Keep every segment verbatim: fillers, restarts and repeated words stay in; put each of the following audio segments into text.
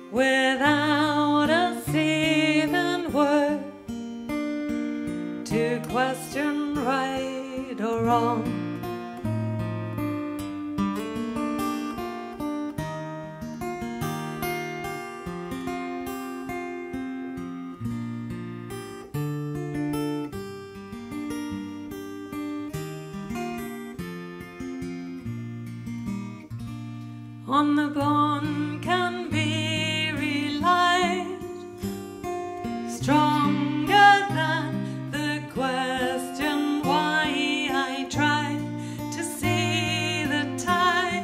without a even word to question right or wrong. On the bond can be relied, stronger than the question why. I tried to see the tide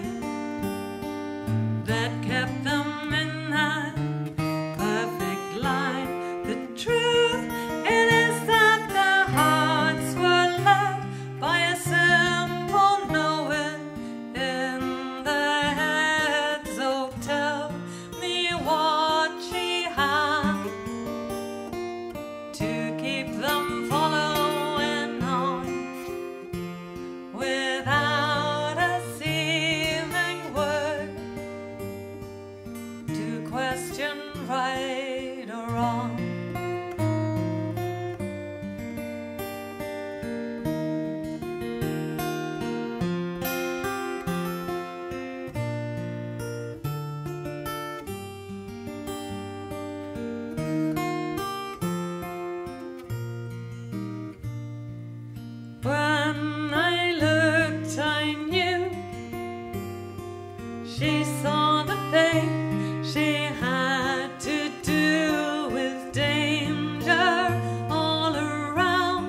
that kept them in that perfect line. The truth it is that their hearts were led by a simple knowing in their head. So tell me what she had to keep them following on, without a seeming word to question right or wrong. When I looked, I knew she saw the thing she had to do with danger all around.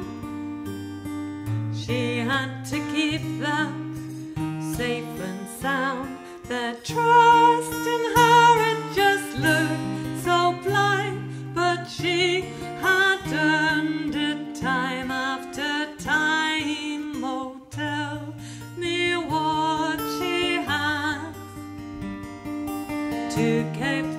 She had to keep them safe and sound. Their trust in her, it just looked so blind, but she had earned it time after time. Oh, tell me what she has to keep